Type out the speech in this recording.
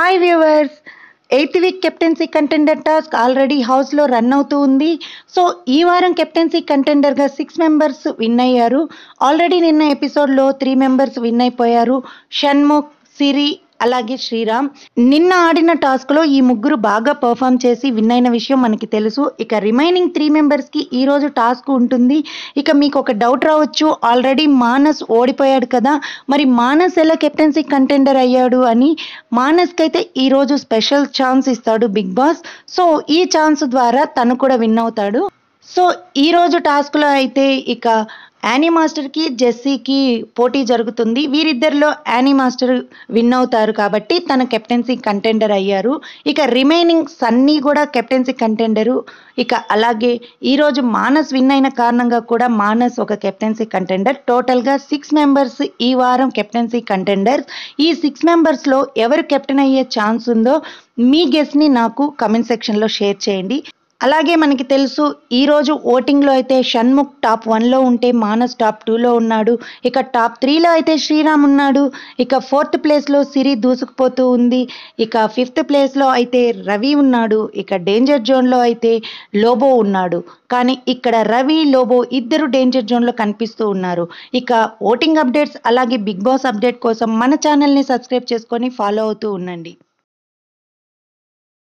Hi viewers, 8th week captaincy contender task already హౌస్లో run అవుతూ ఉంది. సో ఈ వారం కెప్టెన్సీ కంటెండర్గా 6 మెంబర్స్ విన్ అయ్యారు. ఆల్రెడీ నిన్న ఎపిసోడ్లో 3 మెంబర్స్ విన్ అయిపోయారు. షణ్ముఖ్, సిరి అలాగే శ్రీరామ్. నిన్న ఆడిన టాస్క్లో ఈ ముగ్గురు బాగా పర్ఫామ్ చేసి విన్ అయిన విషయం మనకి తెలుసు. ఇక రిమైనింగ్ 3 మెంబర్స్కి ఈరోజు టాస్క్ ఉంటుంది. ఇక మీకు ఒక డౌట్ రావచ్చు, ఆల్రెడీ మానస్ ఓడిపోయాడు కదా, మరి మానస్ ఎలా కెప్టెన్సీ కంటెండర్ అయ్యాడు అని. మానస్కి అయితే ఈరోజు స్పెషల్ ఛాన్స్ ఇస్తాడు బిగ్ బాస్. సో ఈ ఛాన్స్ ద్వారా తను కూడా విన్ అవుతాడు. సో ఈరోజు టాస్క్లో అయితే ఇక యానీ మాస్టర్కి జెస్సీకి పోటీ జరుగుతుంది. వీరిద్దరిలో యానీ మాస్టర్ విన్ అవుతారు కాబట్టి తన కెప్టెన్సీ కంటెండర్ అయ్యారు. ఇక రిమైనింగ్ సన్నీ కూడా కెప్టెన్సీ కంటెండరు. ఇక అలాగే ఈరోజు మానస్ విన్ అయిన కారణంగా కూడా మానస్ ఒక కెప్టెన్సీ కంటెండర్. టోటల్గా 6 మెంబర్స్ ఈ వారం కెప్టెన్సీ కంటెండర్స్. ఈ 6 మెంబర్స్లో ఎవరు కెప్టెన్ అయ్యే ఛాన్స్ ఉందో మీ గెస్ని నాకు కమెంట్ సెక్షన్లో షేర్ చేయండి. అలాగే మనకి తెలుసు, ఈరోజు ఓటింగ్లో అయితే షణ్ముఖ్ టాప్ 1లో ఉంటే మానస్ టాప్ 2లో ఉన్నాడు. ఇక టాప్ 3లో అయితే శ్రీరామ్ ఉన్నాడు. ఇక 4th ప్లేస్లో సిరి దూసుకుపోతూ ఉంది. ఇక 5th ప్లేస్లో అయితే రవి ఉన్నాడు. ఇక డేంజర్ జోన్లో అయితే లోబో ఉన్నాడు. కానీ ఇక్కడ రవి, లోబో ఇద్దరు డేంజర్ జోన్లో కనిపిస్తూ ఉన్నారు. ఇక ఓటింగ్ అప్డేట్స్ అలాగే బిగ్ బాస్ అప్డేట్ కోసం మన ఛానల్ని సబ్స్క్రైబ్ చేసుకొని ఫాలో అవుతూ ఉండండి.